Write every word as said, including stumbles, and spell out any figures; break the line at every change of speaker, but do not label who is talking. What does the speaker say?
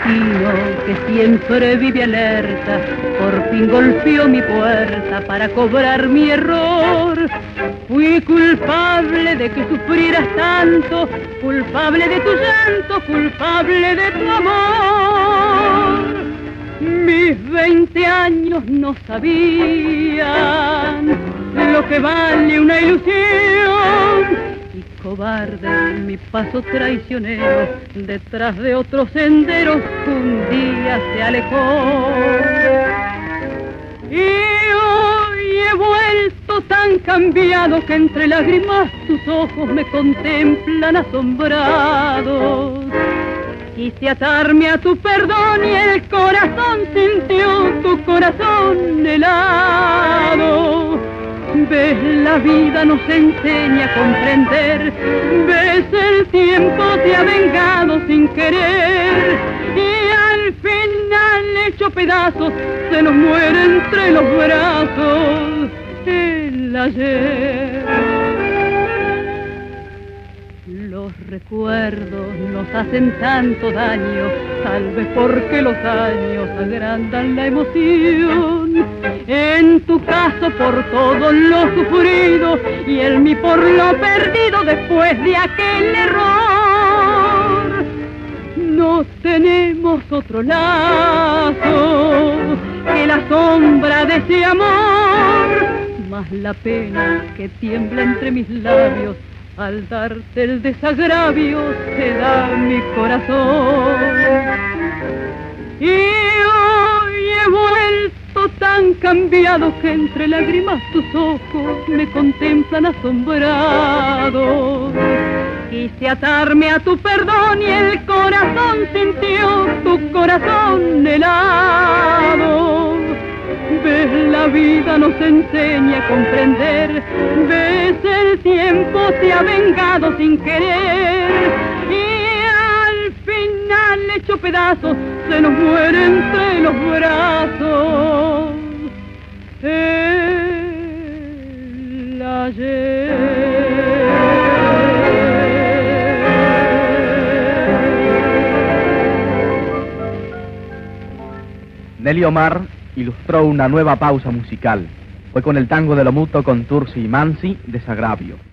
destino que siempre vive alerta, por fin golpeó mi puerta para cobrar mi error. Fui culpable de que sufrieras tanto, culpable de tu llanto, culpable de tu amor. Mis veinte años no sabían lo que vale una ilusión. Y cobarde mi paso traicionero, detrás de otros senderos un día se alejó. Y hoy he vuelto tan cambiado que entre lágrimas tus ojos me contemplan asombrados. Quise atarme a tu perdón y el corazón sintió tu corazón helado. Ves, la vida nos enseña a comprender, ves, el tiempo te ha vengado sin querer, y al final hecho pedazos se nos muere entre los brazos el ayer. Los recuerdos nos hacen tanto daño, tal vez porque los años agrandan la emoción. En tu caso por todo lo sufrido y en mí por lo perdido después de aquel error. No tenemos otro lazo que la sombra de ese amor, más la pena que tiembla entre mis labios al darte el desagravio se da mi corazón. Y hoy he vuelto tan cambiado que entre lágrimas tus ojos me contemplan asombrados. Quise atarme a tu perdón y el corazón sintió tu corazón helado. Ves, la vida nos enseña a comprender, ves, el tiempo te ha vengado sin querer, y al final hecho pedazos se nos muere entre los brazos el ayer.
Nelly Omar ilustró una nueva pausa musical. Fue con el tango de lo mutuo con Tursi y Mansi, Desagravio.